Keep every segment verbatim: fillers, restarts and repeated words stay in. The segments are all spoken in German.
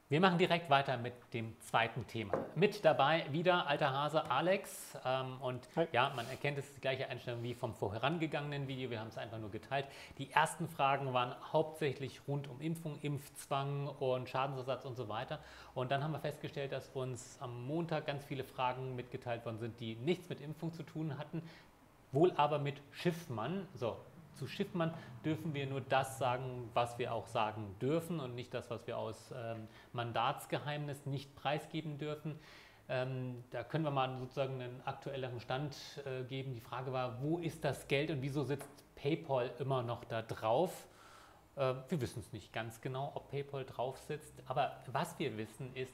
Wir machen direkt weiter mit dem zweiten Thema. Mit dabei wieder alter Hase Alex. Ähm, und Hi. ja, man erkennt, es ist die gleiche Einstellung wie vom vorangegangenen Video. Wir haben es einfach nur geteilt. Die ersten Fragen waren hauptsächlich rund um Impfung, Impfzwang und Schadensersatz und so weiter. Und dann haben wir festgestellt, dass uns am Montag ganz viele Fragen mitgeteilt worden sind, die nichts mit Impfung zu tun hatten, wohl aber mit Schiffmann. So. Zu Schiffmann dürfen wir nur das sagen, was wir auch sagen dürfen und nicht das, was wir aus ähm, Mandatsgeheimnis nicht preisgeben dürfen. Ähm, da können wir mal sozusagen einen aktuelleren Stand äh, geben. Die Frage war, wo ist das Geld und wieso sitzt PayPal immer noch da drauf? Äh, wir wissen es nicht ganz genau, ob PayPal drauf sitzt. Aber was wir wissen ist,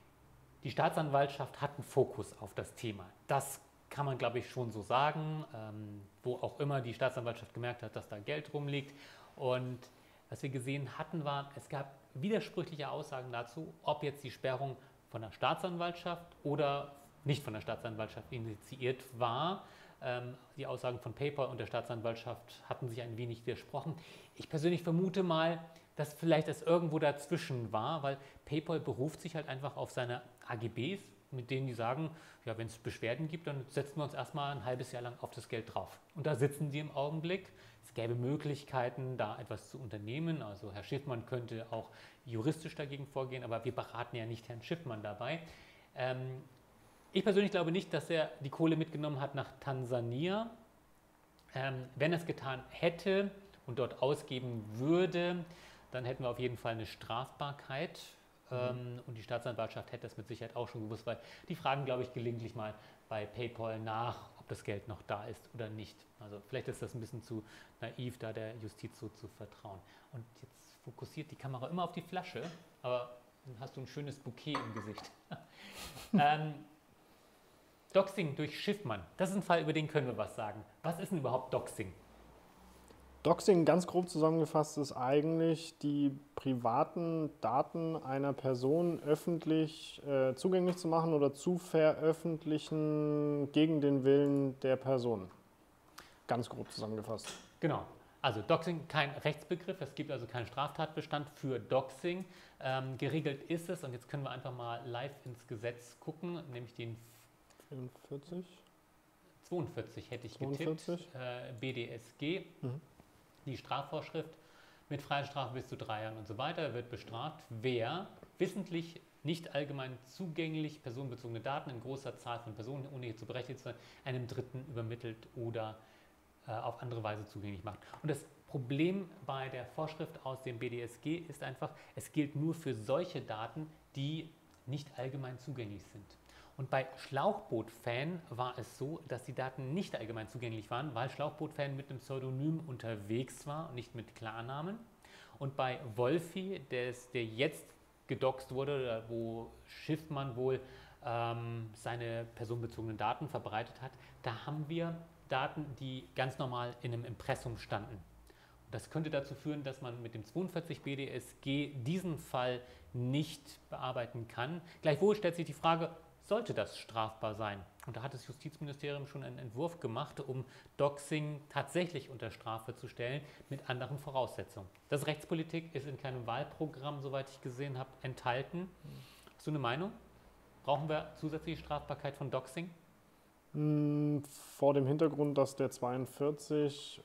die Staatsanwaltschaft hat einen Fokus auf das Thema. Das kann man, glaube ich, schon so sagen, ähm, wo auch immer die Staatsanwaltschaft gemerkt hat, dass da Geld rumliegt. Und was wir gesehen hatten, war, es gab widersprüchliche Aussagen dazu, ob jetzt die Sperrung von der Staatsanwaltschaft oder nicht von der Staatsanwaltschaft initiiert war. Ähm, die Aussagen von PayPal und der Staatsanwaltschaft hatten sich ein wenig widersprochen. Ich persönlich vermute mal, dass vielleicht es irgendwo dazwischen war, weil PayPal beruft sich halt einfach auf seine A G Bs, mit denen die sagen, ja, wenn es Beschwerden gibt, dann setzen wir uns erstmal ein halbes Jahr lang auf das Geld drauf. Und da sitzen die im Augenblick. Es gäbe Möglichkeiten, da etwas zu unternehmen. Also Herr Schiffmann könnte auch juristisch dagegen vorgehen, aber wir beraten ja nicht Herrn Schiffmann dabei. Ähm, ich persönlich glaube nicht, dass er die Kohle mitgenommen hat nach Tansania. Ähm, wenn er es getan hätte und dort ausgeben würde, dann hätten wir auf jeden Fall eine Strafbarkeit. Mhm. Und die Staatsanwaltschaft hätte das mit Sicherheit auch schon gewusst, weil die fragen, glaube ich, gelegentlich mal bei PayPal nach, ob das Geld noch da ist oder nicht. Also vielleicht ist das ein bisschen zu naiv, da der Justiz so zu vertrauen. Und jetzt fokussiert die Kamera immer auf die Flasche, aber dann hast du ein schönes Bouquet im Gesicht. ähm, Doxing durch Schiffmann, das ist ein Fall, über den können wir was sagen. Was ist denn überhaupt Doxing? Doxing, ganz grob zusammengefasst, ist eigentlich die privaten Daten einer Person öffentlich äh, zugänglich zu machen oder zu veröffentlichen gegen den Willen der Person. Ganz grob zusammengefasst. Genau. Also Doxing, kein Rechtsbegriff, es gibt also keinen Straftatbestand für Doxing. Ähm, geregelt ist es, und jetzt können wir einfach mal live ins Gesetz gucken, nämlich den vierundvierzig? zweiundvierzig hätte ich zweiundvierzig? getippt, äh, B D S G. Mhm. Die Strafvorschrift mit Freiheitsstrafe bis zu drei Jahren und so weiter wird bestraft, wer wissentlich nicht allgemein zugänglich personenbezogene Daten in großer Zahl von Personen, ohne hierzu berechtigt zu sein, einem Dritten übermittelt oder äh, auf andere Weise zugänglich macht. Und das Problem bei der Vorschrift aus dem B D S G ist einfach, es gilt nur für solche Daten, die nicht allgemein zugänglich sind. Und bei Schlauchboot-Fan war es so, dass die Daten nicht allgemein zugänglich waren, weil Schlauchboot-Fan mit einem Pseudonym unterwegs war, nicht mit Klarnamen. Und bei Wolfi, der, der jetzt gedoxt wurde, wo Schiffmann wohl ähm, seine personenbezogenen Daten verbreitet hat, da haben wir Daten, die ganz normal in einem Impressum standen. Und das könnte dazu führen, dass man mit dem zweiundvierzig B D S G diesen Fall nicht bearbeiten kann. Gleichwohl stellt sich die Frage, sollte das strafbar sein? Und da hat das Justizministerium schon einen Entwurf gemacht, um Doxing tatsächlich unter Strafe zu stellen, mit anderen Voraussetzungen. Das Rechtspolitik ist in keinem Wahlprogramm, soweit ich gesehen habe, enthalten. Hast du eine Meinung? Brauchen wir zusätzliche Strafbarkeit von Doxing? Vor dem Hintergrund, dass der zweiundvierzig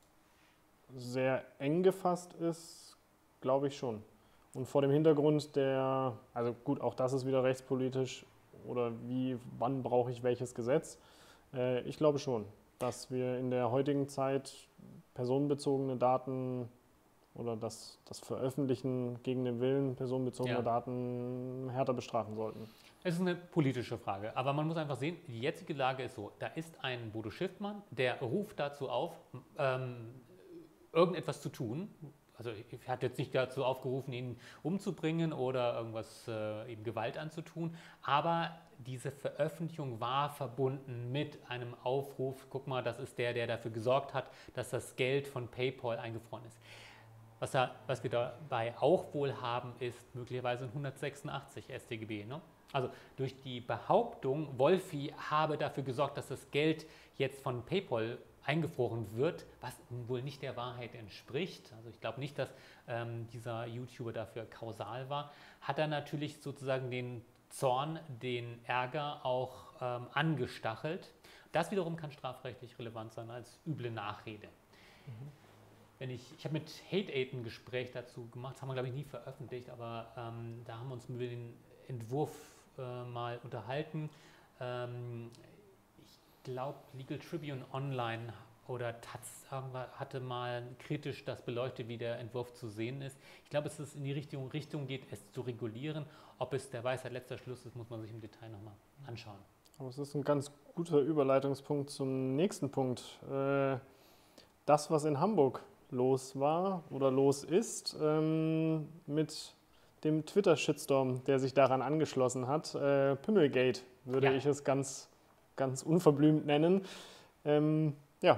sehr eng gefasst ist, glaube ich schon. Und vor dem Hintergrund der, also gut, auch das ist wieder rechtspolitisch, oder wie, wann brauche ich welches Gesetz? Äh, ich glaube schon, dass wir in der heutigen Zeit personenbezogene Daten oder das, das Veröffentlichen gegen den Willen personenbezogener ja. Daten härter bestrafen sollten. Es ist eine politische Frage, aber man muss einfach sehen, die jetzige Lage ist so, da ist ein Bodo Schiffmann, der ruft dazu auf, ähm, irgendetwas zu tun. Also er hat jetzt nicht dazu aufgerufen, ihn umzubringen oder irgendwas äh, eben Gewalt anzutun, aber diese Veröffentlichung war verbunden mit einem Aufruf, guck mal, das ist der, der dafür gesorgt hat, dass das Geld von PayPal eingefroren ist. Was, da, was wir dabei auch wohl haben, ist möglicherweise ein hundertsechsundachtzig S t G B. Ne? Also durch die Behauptung, Wolfi habe dafür gesorgt, dass das Geld jetzt von PayPal eingefroren wird, was wohl nicht der Wahrheit entspricht. Also ich glaube nicht, dass ähm, dieser YouTuber dafür kausal war. Hat er natürlich sozusagen den Zorn, den Ärger auch ähm, angestachelt. Das wiederum kann strafrechtlich relevant sein als üble Nachrede. Mhm. Wenn ich ich habe mit Hate-Aid ein Gespräch dazu gemacht, das haben wir, glaube ich, nie veröffentlicht, aber ähm, da haben wir uns über den Entwurf äh, mal unterhalten. Ähm, ich glaube, Legal Tribune Online oder Taz hatte mal kritisch das beleuchtet, wie der Entwurf zu sehen ist. Ich glaube, dass es in die Richtung, Richtung geht, es zu regulieren. Ob es der Weisheit letzter Schluss ist, muss man sich im Detail nochmal anschauen. Aber es ist ein ganz guter Überleitungspunkt zum nächsten Punkt. Äh, das, was in Hamburg los war oder los ist, ähm, mit dem Twitter-Shitstorm, der sich daran angeschlossen hat. Äh, Pimmelgate würde ja. ich es ganz, ganz unverblümt nennen. Ähm, ja,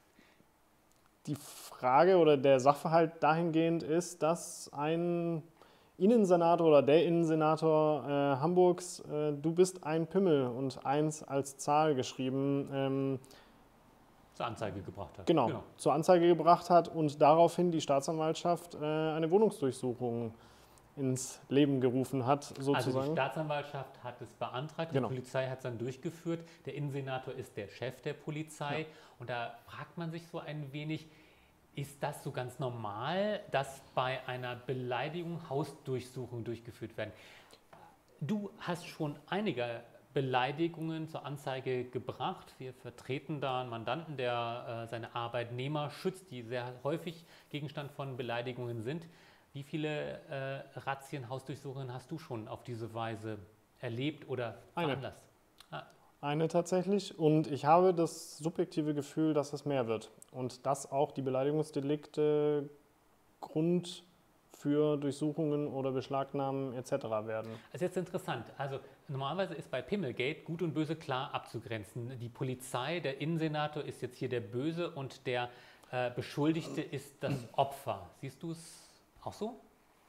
die Frage oder der Sachverhalt dahingehend ist, dass ein Innensenator oder der Innensenator äh, Hamburgs, äh, du bist ein Pimmel und eins als Zahl geschrieben, ähm, zur Anzeige gebracht hat. Genau, genau, zur Anzeige gebracht hat und daraufhin die Staatsanwaltschaft äh, eine Wohnungsdurchsuchung ins Leben gerufen hat, sozusagen. Also die Staatsanwaltschaft hat es beantragt, genau. Die Polizei hat es dann durchgeführt. Der Innensenator ist der Chef der Polizei. Ja. Und da fragt man sich so ein wenig, ist das so ganz normal, dass bei einer Beleidigung Hausdurchsuchungen durchgeführt werden? Du hast schon einige Beleidigungen zur Anzeige gebracht. Wir vertreten da einen Mandanten, der äh, seine Arbeitnehmer schützt, die sehr häufig Gegenstand von Beleidigungen sind. Wie viele äh, Razzien, Hausdurchsuchungen hast du schon auf diese Weise erlebt oder veranlasst? Eine. Ah. Eine tatsächlich. Und ich habe das subjektive Gefühl, dass es mehr wird. Und dass auch die Beleidigungsdelikte Grund für Durchsuchungen oder Beschlagnahmen et cetera werden. Das ist jetzt interessant. Also normalerweise ist bei Pimmelgate Gut und Böse klar abzugrenzen. Die Polizei, der Innensenator ist jetzt hier der Böse und der äh, Beschuldigte ist das Opfer. Siehst du es auch so?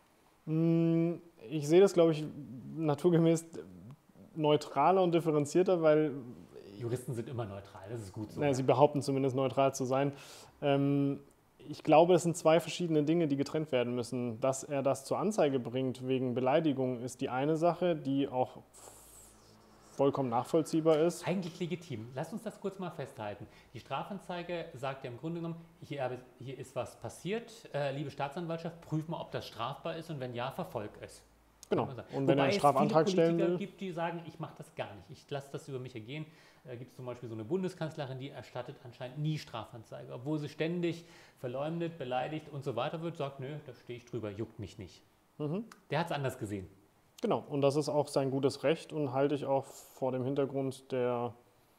Ich sehe das, glaube ich, naturgemäß neutraler und differenzierter, weil... Juristen sind immer neutral, das ist gut so. Naja, sie behaupten zumindest neutral zu sein. Ähm, ich glaube, es sind zwei verschiedene Dinge, die getrennt werden müssen. Dass er das zur Anzeige bringt wegen Beleidigung ist die eine Sache, die auch vollkommen nachvollziehbar ist. Eigentlich legitim. Lass uns das kurz mal festhalten. Die Strafanzeige sagt ja im Grunde genommen, hier, hier ist was passiert. Äh, liebe Staatsanwaltschaft, prüf mal, ob das strafbar ist und wenn ja, verfolg es. Genau. Und wenn er einen Strafantrag stellen will. Es gibt, die sagen, ich mache das gar nicht. Ich lasse das über mich ergehen. Da gibt es zum Beispiel so eine Bundeskanzlerin, die erstattet anscheinend nie Strafanzeige. Obwohl sie ständig verleumdet, beleidigt und so weiter wird, sagt, nö, da stehe ich drüber, juckt mich nicht. Mhm. Der hat es anders gesehen. Genau. Und das ist auch sein gutes Recht und halte ich auch vor dem Hintergrund der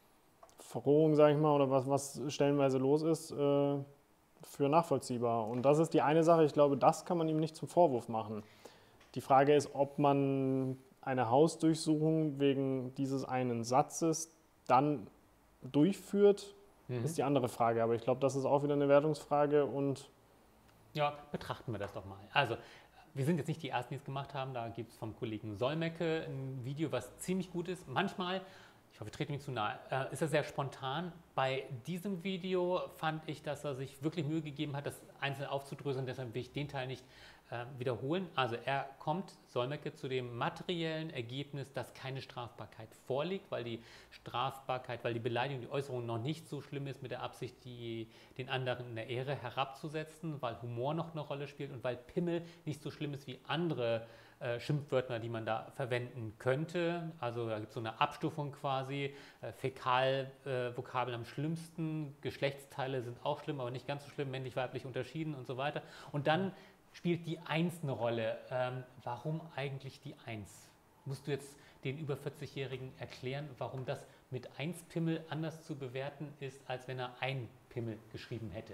Verrohung, sage ich mal, oder was, was stellenweise los ist, äh, für nachvollziehbar. Und das ist die eine Sache, ich glaube, das kann man ihm nicht zum Vorwurf machen. Die Frage ist, ob man eine Hausdurchsuchung wegen dieses einen Satzes dann durchführt, mhm. ist die andere Frage. Aber ich glaube, das ist auch wieder eine Wertungsfrage. Und ja, betrachten wir das doch mal. Also, wir sind jetzt nicht die Ersten, die es gemacht haben. Da gibt es vom Kollegen Solmecke ein Video, was ziemlich gut ist. Manchmal, ich hoffe, wir treten mir zu nahe, äh, ist er sehr spontan. Bei diesem Video fand ich, dass er sich wirklich Mühe gegeben hat, das einzeln aufzudröseln. Deshalb will ich den Teil nicht äh, wiederholen. Also er kommt, Solmecke, zu dem materiellen Ergebnis, dass keine Strafbarkeit vorliegt, weil die Strafbarkeit, weil die Beleidigung, die Äußerung noch nicht so schlimm ist mit der Absicht, die, den anderen in der Ehre herabzusetzen, weil Humor noch eine Rolle spielt und weil Pimmel nicht so schlimm ist wie andere äh, Schimpfwörter, die man da verwenden könnte. Also da gibt es so eine Abstufung quasi. Äh, Fäkalvokabeln äh, am schlimmsten, Geschlechtsteile sind auch schlimm, aber nicht ganz so schlimm, männlich-weiblich unterschieden und so weiter. Und dann spielt die Eins eine Rolle. Ähm, warum eigentlich die Eins? Musst du jetzt den über vierzig-Jährigen erklären, warum das mit eins Pimmel anders zu bewerten ist, als wenn er ein Pimmel geschrieben hätte?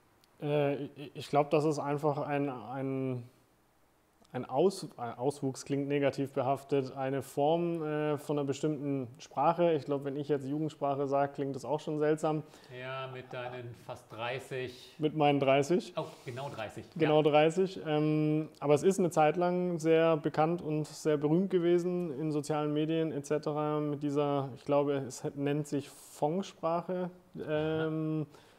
Äh, ich glaube, das ist einfach ein, ein, ein, Aus, ein Auswuchs, klingt negativ behaftet, eine Form äh, von einer bestimmten Sprache. Ich glaube, wenn ich jetzt Jugendsprache sage, klingt das auch schon seltsam. Ja, mit deinen fast dreißig. Mit meinen dreißig. Oh, genau dreißig. Genau ja. dreißig. Ähm, aber es ist eine Zeit lang sehr bekannt und sehr berühmt gewesen in sozialen Medien et cetera. Mit dieser, ich glaube, es nennt sich Fong-Sprache. Ähm,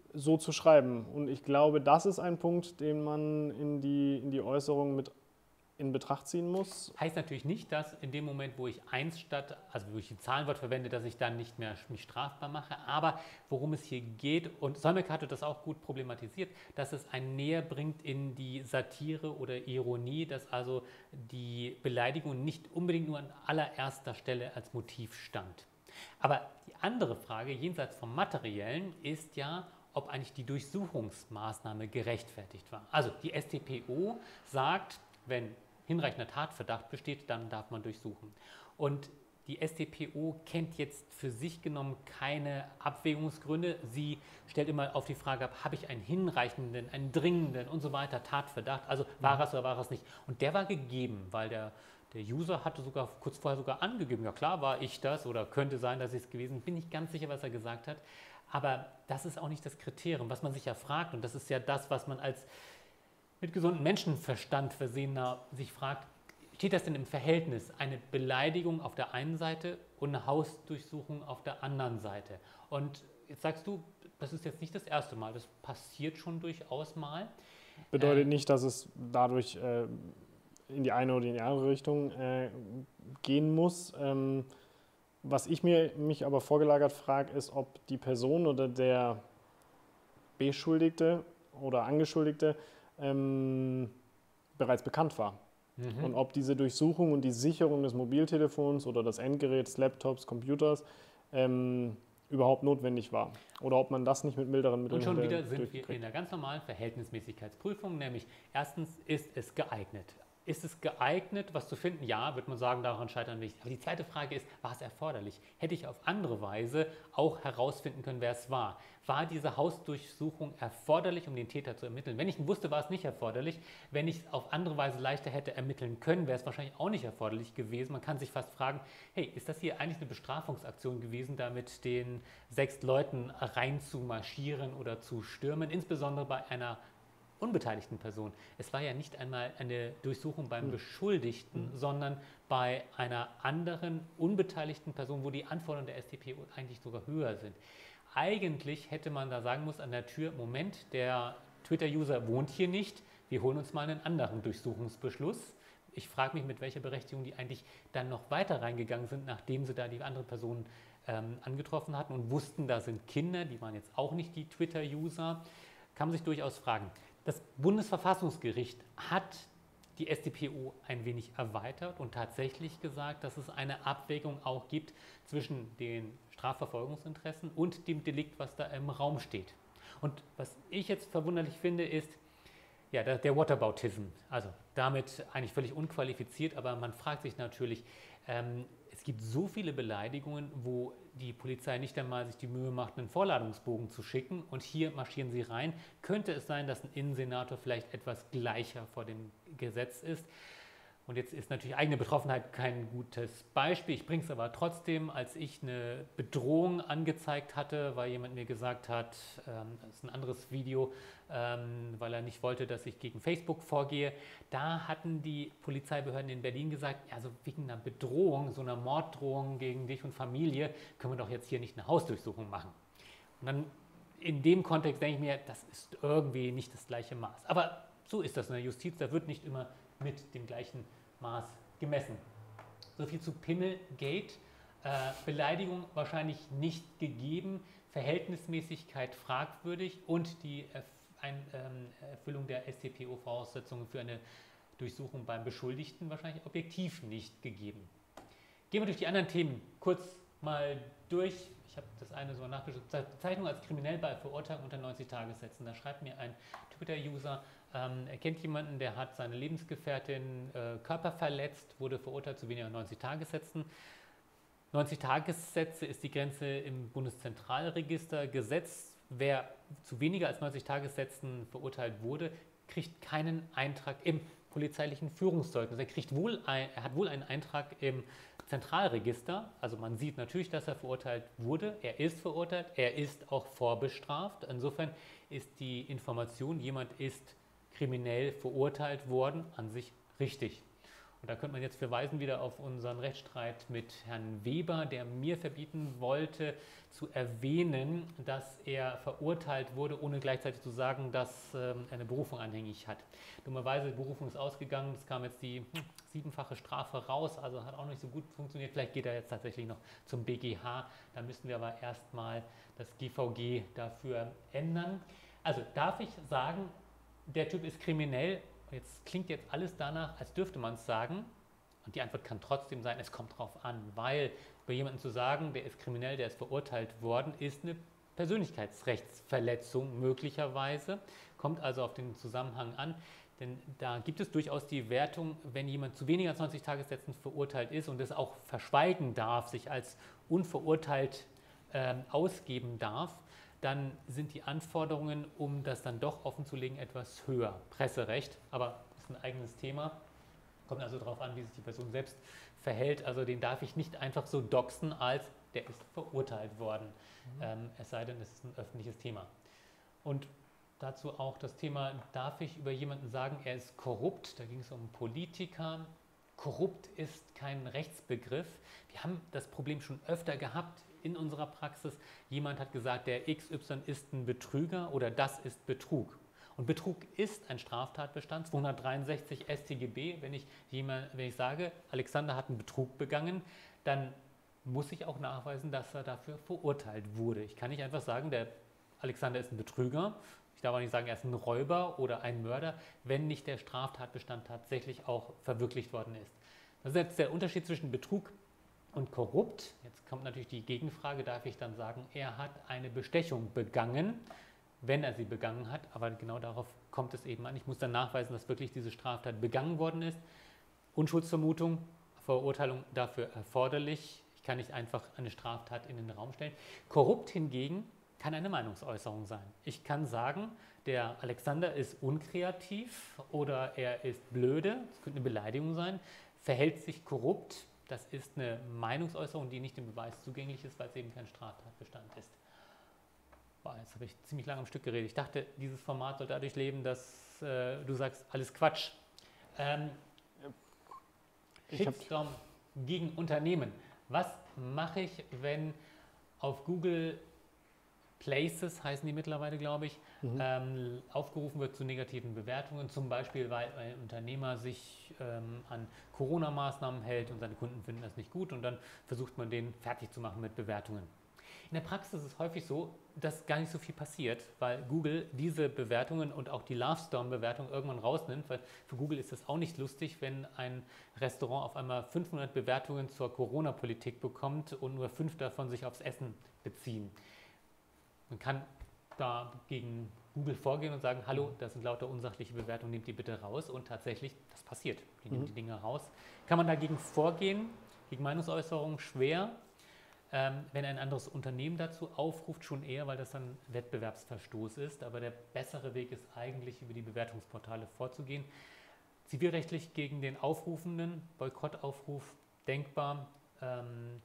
so zu schreiben. Und ich glaube, das ist ein Punkt, den man in die, in die Äußerung mit in Betracht ziehen muss. Heißt natürlich nicht, dass in dem Moment, wo ich eins statt, also wo ich ein Zahlenwort verwende, dass ich dann nicht mehr mich strafbar mache. Aber worum es hier geht, und Solmecke hatte das auch gut problematisiert, dass es einen näher bringt in die Satire oder Ironie, dass also die Beleidigung nicht unbedingt nur an allererster Stelle als Motiv stand. Aber die andere Frage, jenseits vom Materiellen, ist ja, ob eigentlich die Durchsuchungsmaßnahme gerechtfertigt war. Also die S t P O sagt, wenn hinreichender Tatverdacht besteht, dann darf man durchsuchen. Und die S t P O kennt jetzt für sich genommen keine Abwägungsgründe. Sie stellt immer auf die Frage ab, habe ich einen hinreichenden, einen dringenden und so weiter Tatverdacht, also war es oder war es nicht. Und der war gegeben, weil der, der User hatte sogar kurz vorher sogar angegeben, ja klar war ich das oder könnte sein, dass ich es gewesen bin, bin nicht ganz sicher, was er gesagt hat. Aber das ist auch nicht das Kriterium, was man sich ja fragt, und das ist ja das, was man als mit gesundem Menschenverstand versehener sich fragt, steht das denn im Verhältnis, eine Beleidigung auf der einen Seite und eine Hausdurchsuchung auf der anderen Seite? Und jetzt sagst du, das ist jetzt nicht das erste Mal, das passiert schon durchaus mal. Bedeutet äh, nicht, dass es dadurch äh, in die eine oder in die andere Richtung äh, gehen muss. Ähm, was ich mir mich aber vorgelagert frage, ist, ob die Person oder der Beschuldigte oder Angeschuldigte ähm, bereits bekannt war. Mhm. Und ob diese Durchsuchung und die Sicherung des Mobiltelefons oder des Endgeräts, Laptops, Computers ähm, überhaupt notwendig war. Oder ob man das nicht mit milderen Mitteln. Und schon wieder sind wir in der ganz normalen Verhältnismäßigkeitsprüfung, nämlich erstens, ist es geeignet? Ist es geeignet, was zu finden? Ja, wird man sagen, daran scheitern wir nicht. Aber die zweite Frage ist, war es erforderlich? Hätte ich auf andere Weise auch herausfinden können, wer es war? War diese Hausdurchsuchung erforderlich, um den Täter zu ermitteln? Wenn ich wusste, war es nicht erforderlich. Wenn ich es auf andere Weise leichter hätte ermitteln können, wäre es wahrscheinlich auch nicht erforderlich gewesen. Man kann sich fast fragen, hey, ist das hier eigentlich eine Bestrafungsaktion gewesen, da mit den sechs Leuten rein zu marschieren oder zu stürmen, insbesondere bei einer unbeteiligten Person. Es war ja nicht einmal eine Durchsuchung beim Beschuldigten, mhm. sondern bei einer anderen unbeteiligten Person, wo die Anforderungen der S t P O eigentlich sogar höher sind. Eigentlich hätte man da sagen müssen an der Tür, Moment, der Twitter-User wohnt hier nicht, wir holen uns mal einen anderen Durchsuchungsbeschluss. Ich frage mich, mit welcher Berechtigung die eigentlich dann noch weiter reingegangen sind, nachdem sie da die andere Person ähm, angetroffen hatten und wussten, da sind Kinder, die waren jetzt auch nicht die Twitter-User. Kann man sich durchaus fragen. Das Bundesverfassungsgericht hat die S t P O ein wenig erweitert und tatsächlich gesagt, dass es eine Abwägung auch gibt zwischen den Strafverfolgungsinteressen und dem Delikt, was da im Raum steht. Und was ich jetzt verwunderlich finde, ist ja, der, der Whataboutism. Also damit eigentlich völlig unqualifiziert, aber man fragt sich natürlich, ähm, es gibt so viele Beleidigungen, wo die Polizei nicht einmal sich die Mühe macht, einen Vorladungsbogen zu schicken, und hier marschieren sie rein. Könnte es sein, dass ein Innensenator vielleicht etwas gleicher vor dem Gesetz ist? Und jetzt ist natürlich eigene Betroffenheit kein gutes Beispiel. Ich bringe es aber trotzdem, als ich eine Bedrohung angezeigt hatte, weil jemand mir gesagt hat, ähm, das ist ein anderes Video, ähm, weil er nicht wollte, dass ich gegen Facebook vorgehe. Da hatten die Polizeibehörden in Berlin gesagt, also wegen einer Bedrohung, so einer Morddrohung gegen dich und Familie, können wir doch jetzt hier nicht eine Hausdurchsuchung machen. Und dann in dem Kontext denke ich mir, das ist irgendwie nicht das gleiche Maß. Aber so ist das in der Justiz, da wird nicht immer mit dem gleichen Maß gemessen. So viel zu Pimmelgate. Äh, Beleidigung wahrscheinlich nicht gegeben, Verhältnismäßigkeit fragwürdig und die Erf ein, ähm, Erfüllung der S t P O-Voraussetzungen für eine Durchsuchung beim Beschuldigten wahrscheinlich objektiv nicht gegeben. Gehen wir durch die anderen Themen kurz mal durch. Ich habe das eine so nachgeschaut. Bezeichnung als kriminell bei Verurteilung unter neunzig Tagessätzen. Da schreibt mir ein Twitter-User, ähm, er kennt jemanden, der hat seine Lebensgefährtin äh, Körper verletzt, wurde verurteilt zu weniger als neunzig Tagessätzen. neunzig Tagessätze ist die Grenze im Bundeszentralregister gesetzt. Wer zu weniger als neunzig Tagessätzen verurteilt wurde, kriegt keinen Eintrag im polizeilichen Führungszeugnis. Er, kriegt wohl ein, er hat wohl einen Eintrag im Zentralregister. Also man sieht natürlich, dass er verurteilt wurde. Er ist verurteilt, er ist auch vorbestraft. Insofern ist die Information, jemand ist kriminell verurteilt worden, an sich richtig. Und da könnte man jetzt verweisen wieder auf unseren Rechtsstreit mit Herrn Weber, der mir verbieten wollte, zu erwähnen, dass er verurteilt wurde, ohne gleichzeitig zu sagen, dass ähm, er eine Berufung anhängig hat. Dummerweise, die Berufung ist ausgegangen, es kam jetzt die hm, siebenfache Strafe raus, also hat auch nicht so gut funktioniert. Vielleicht geht er jetzt tatsächlich noch zum B G H, da müssten wir aber erstmal das G V G dafür ändern. Also darf ich sagen, der Typ ist kriminell. Jetzt klingt jetzt alles danach, als dürfte man es sagen. Und die Antwort kann trotzdem sein, es kommt drauf an, weil bei jemandem zu sagen, der ist kriminell, der ist verurteilt worden, ist eine Persönlichkeitsrechtsverletzung möglicherweise. Kommt also auf den Zusammenhang an. Denn da gibt es durchaus die Wertung, wenn jemand zu weniger als neunzig Tagessätzen verurteilt ist und es auch verschweigen darf, sich als unverurteilt äh, ausgeben darf, dann sind die Anforderungen, um das dann doch offenzulegen, etwas höher. Presserecht, aber das ist ein eigenes Thema. Kommt also darauf an, wie sich die Person selbst verhält. Also den darf ich nicht einfach so doxen, als der ist verurteilt worden. Mhm. Ähm, es sei denn, es ist ein öffentliches Thema. Und dazu auch das Thema, darf ich über jemanden sagen, er ist korrupt? Da ging es um Politiker. Korrupt ist kein Rechtsbegriff. Wir haben das Problem schon öfter gehabt in unserer Praxis. Jemand hat gesagt, der X Y ist ein Betrüger oder das ist Betrug. Und Betrug ist ein Straftatbestand, zweihundertdreiundsechzig S t G B. Wenn ich, jemand, wenn ich sage, Alexander hat einen Betrug begangen, dann muss ich auch nachweisen, dass er dafür verurteilt wurde. Ich kann nicht einfach sagen, der Alexander ist ein Betrüger. Ich darf auch nicht sagen, er ist ein Räuber oder ein Mörder, wenn nicht der Straftatbestand tatsächlich auch verwirklicht worden ist. Das ist jetzt der Unterschied zwischen Betrug und korrupt. Jetzt kommt natürlich die Gegenfrage, darf ich dann sagen, er hat eine Bestechung begangen, wenn er sie begangen hat, aber genau darauf kommt es eben an. Ich muss dann nachweisen, dass wirklich diese Straftat begangen worden ist. Unschuldsvermutung, Verurteilung dafür erforderlich. Ich kann nicht einfach eine Straftat in den Raum stellen. Korrupt hingegen kann eine Meinungsäußerung sein. Ich kann sagen, der Alexander ist unkreativ oder er ist blöde, das könnte eine Beleidigung sein, verhält sich korrupt. Das ist eine Meinungsäußerung, die nicht dem Beweis zugänglich ist, weil es eben kein Straftatbestand ist. Boah, jetzt habe ich ziemlich lange am Stück geredet. Ich dachte, dieses Format soll dadurch leben, dass äh, du sagst, alles Quatsch. Ähm, Shitstorm gegen Unternehmen. Was mache ich, wenn auf Google Places, heißen die mittlerweile, glaube ich, mhm. ähm, aufgerufen wird zu negativen Bewertungen, zum Beispiel, weil ein Unternehmer sich ähm, an Corona-Maßnahmen hält und seine Kunden finden das nicht gut und dann versucht man, den fertig zu machen mit Bewertungen. In der Praxis ist es häufig so, dass gar nicht so viel passiert, weil Google diese Bewertungen und auch die Lovestorm-Bewertung irgendwann rausnimmt, weil für Google ist es auch nicht lustig, wenn ein Restaurant auf einmal fünfhundert Bewertungen zur Corona-Politik bekommt und nur fünf davon sich aufs Essen beziehen. Man kann da gegen Google vorgehen und sagen, hallo, das sind lauter unsachliche Bewertungen, nehmt die bitte raus. Und tatsächlich, das passiert. Die nehmen mhm. die Dinge raus. Kann man dagegen vorgehen, gegen Meinungsäußerungen schwer. Ähm, wenn ein anderes Unternehmen dazu aufruft, schon eher, weil das dann Wettbewerbsverstoß ist. Aber der bessere Weg ist eigentlich, über die Bewertungsportale vorzugehen. Zivilrechtlich gegen den Aufrufenden, Boykottaufruf, denkbar. Ähm,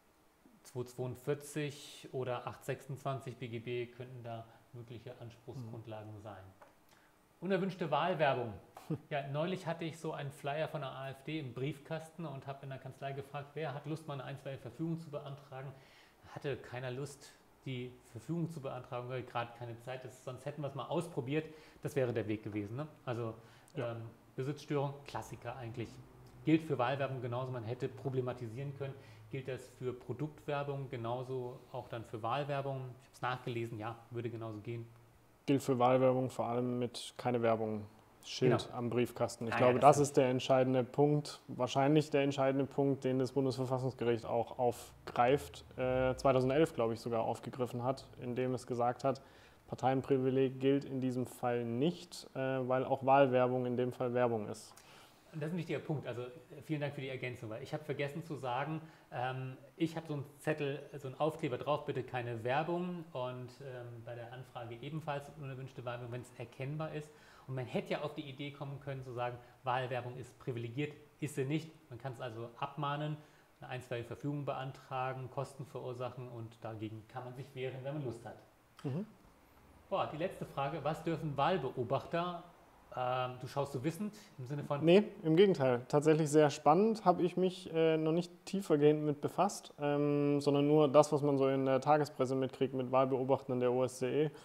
zweihundertzweiundvierzig oder achthundertsechsundzwanzig B G B könnten da mögliche Anspruchsgrundlagen mhm. sein. Unerwünschte Wahlwerbung. Ja, neulich hatte ich so einen Flyer von der AfD im Briefkasten und habe in der Kanzlei gefragt, wer hat Lust, mal eine einstweilige Verfügung zu beantragen. Hatte keiner Lust, die Verfügung zu beantragen, weil gerade keine Zeit ist. Sonst hätten wir es mal ausprobiert. Das wäre der Weg gewesen. Ne? Also ja. ähm, Besitzstörung, Klassiker eigentlich. Gilt für Wahlwerbung genauso. Man hätte problematisieren können. Gilt das für Produktwerbung genauso auch dann für Wahlwerbung? Ich habe es nachgelesen, ja, würde genauso gehen. Gilt für Wahlwerbung vor allem mit keine Werbung, Schild genau. am Briefkasten. Ich ah, glaube, ja, das, das ist der entscheidende Punkt, wahrscheinlich der entscheidende Punkt, den das Bundesverfassungsgericht auch aufgreift, äh, zweitausendelf, glaube ich, sogar aufgegriffen hat, indem es gesagt hat, Parteienprivileg gilt in diesem Fall nicht, äh, weil auch Wahlwerbung in dem Fall Werbung ist. Das ist ein wichtiger Punkt. Also vielen Dank für die Ergänzung, weil ich habe vergessen zu sagen, ähm, ich habe so einen Zettel, so einen Aufkleber drauf, bitte keine Werbung und ähm, bei der Anfrage ebenfalls unerwünschte Werbung, wenn es erkennbar ist. Und man hätte ja auf die Idee kommen können zu sagen, Wahlwerbung ist privilegiert, ist sie nicht. Man kann es also abmahnen, eine einstweilige Verfügung beantragen, Kosten verursachen und dagegen kann man sich wehren, wenn man Lust hat. Mhm. Boah, die letzte Frage, was dürfen Wahlbeobachter Ähm, du schaust so wissend im Sinne von... Nee, im Gegenteil. Tatsächlich sehr spannend, habe ich mich äh, noch nicht tiefergehend mit befasst, ähm, sondern nur das, was man so in der Tagespresse mitkriegt mit Wahlbeobachtern der O S C E.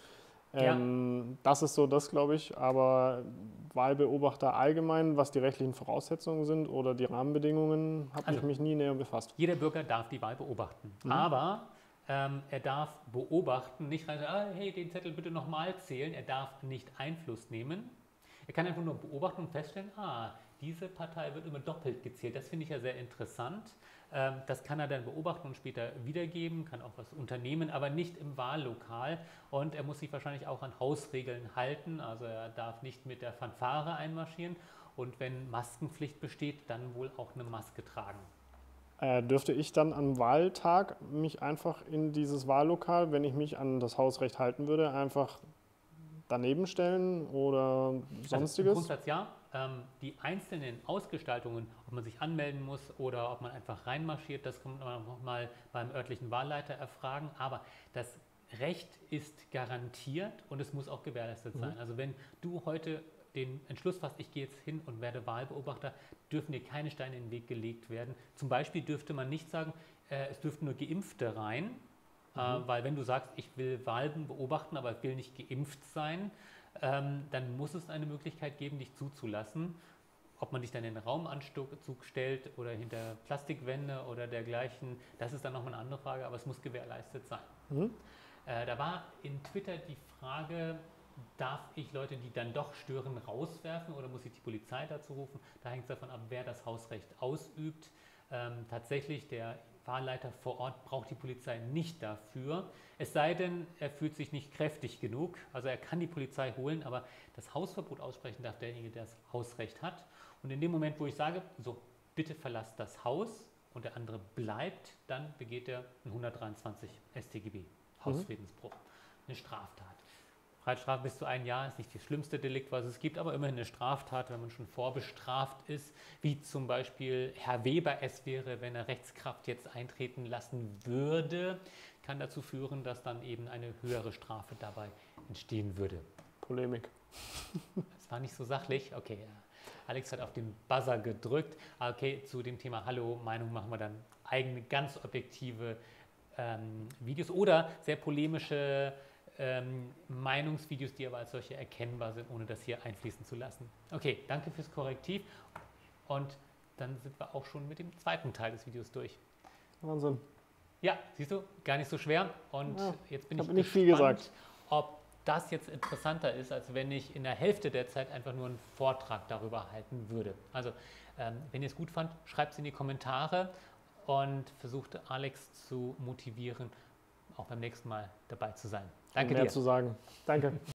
Ähm, ja. Das ist so das, glaube ich, aber Wahlbeobachter allgemein, was die rechtlichen Voraussetzungen sind oder die Rahmenbedingungen, habe also, ich mich nie näher befasst. Jeder Bürger darf die Wahl beobachten, mhm. aber ähm, er darf beobachten, nicht rein, ah, hey, den Zettel bitte nochmal zählen, er darf nicht Einfluss nehmen. Er kann einfach nur beobachten und feststellen, ah, diese Partei wird immer doppelt gezählt. Das finde ich ja sehr interessant. Das kann er dann beobachten und später wiedergeben, kann auch was unternehmen, aber nicht im Wahllokal. Und er muss sich wahrscheinlich auch an Hausregeln halten. Also er darf nicht mit der Fanfare einmarschieren. Und wenn Maskenpflicht besteht, dann wohl auch eine Maske tragen. Äh, dürfte ich dann am Wahltag mich einfach in dieses Wahllokal, wenn ich mich an das Hausrecht halten würde, einfach daneben stellen oder sonstiges? Also im Grundsatz ja. Ähm, die einzelnen Ausgestaltungen, ob man sich anmelden muss oder ob man einfach reinmarschiert, das kann man noch mal beim örtlichen Wahlleiter erfragen. Aber das Recht ist garantiert und es muss auch gewährleistet sein. Mhm. Also wenn du heute den Entschluss fasst, ich gehe jetzt hin und werde Wahlbeobachter, dürfen dir keine Steine in den Weg gelegt werden. Zum Beispiel dürfte man nicht sagen, äh, es dürften nur Geimpfte rein. Mhm. Äh, weil wenn du sagst, ich will Wahlen beobachten, aber ich will nicht geimpft sein, ähm, dann muss es eine Möglichkeit geben, dich zuzulassen. Ob man dich dann in den Raumanzug stellt oder hinter Plastikwände oder dergleichen, das ist dann nochmal eine andere Frage, aber es muss gewährleistet sein. Mhm. Äh, da war in Twitter die Frage, darf ich Leute, die dann doch stören, rauswerfen oder muss ich die Polizei dazu rufen? Da hängt es davon ab, wer das Hausrecht ausübt. Ähm, tatsächlich, der Wahlleiter vor Ort braucht die Polizei nicht dafür, es sei denn, er fühlt sich nicht kräftig genug. Also er kann die Polizei holen, aber das Hausverbot aussprechen darf derjenige, der das Hausrecht hat. Und in dem Moment, wo ich sage, so, bitte verlasst das Haus und der andere bleibt, dann begeht er ein hundertdreiundzwanzig S t G B, Hausfriedensbruch, eine Straftat. Freiheitsstrafe bis zu ein Jahr ist nicht das schlimmste Delikt, was es gibt, aber immerhin eine Straftat, wenn man schon vorbestraft ist, wie zum Beispiel Herr Weber es wäre, wenn er Rechtskraft jetzt eintreten lassen würde, kann dazu führen, dass dann eben eine höhere Strafe dabei entstehen würde. Polemik. Das war nicht so sachlich. Okay, Alex hat auf den Buzzer gedrückt. Okay, zu dem Thema Hallo, Meinung machen wir dann eigene, ganz objektive ähm, Videos oder sehr polemische Ähm, Meinungsvideos, die aber als solche erkennbar sind, ohne das hier einfließen zu lassen. Okay, danke fürs Korrektiv und dann sind wir auch schon mit dem zweiten Teil des Videos durch. Wahnsinn. Ja, siehst du, gar nicht so schwer und ja, jetzt bin ich, ich gespannt, viel gesagt. ob das jetzt interessanter ist, als wenn ich in der Hälfte der Zeit einfach nur einen Vortrag darüber halten würde. Also, ähm, wenn ihr es gut fand, schreibt es in die Kommentare und versucht Alex zu motivieren, auch beim nächsten Mal dabei zu sein. Danke mehr dir. zu sagen. Danke.